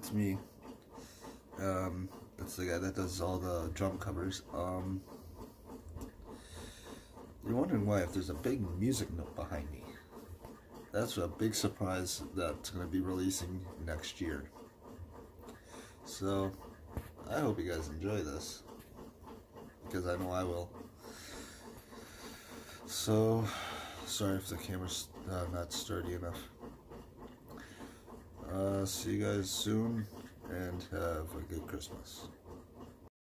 it's me. It's the guy that does all the drum covers. You're wondering why, if there's a big music note behind me. That's a big surprise that's going to be releasing next year. So, I hope you guys enjoy this, because I know I will. So, sorry if the camera's not sturdy enough. See you guys soon, and have a good Christmas.